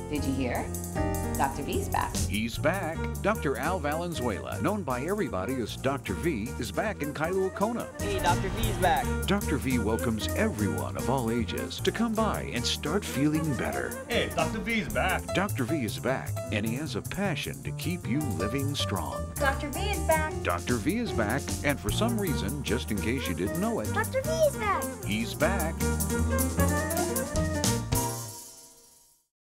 Did you hear? Dr. V's back. He's back. Dr. Al Valenzuela, known by everybody as Dr. V, is back in Kailua Kona. Hey, Dr. V's back. Dr. V welcomes everyone of all ages to come by and start feeling better. Hey, Dr. V's back. Dr. V is back, and he has a passion to keep you living strong. Dr. V is back. Dr. V is back, and for some reason, just in case you didn't know it, Dr. V is back. he's back.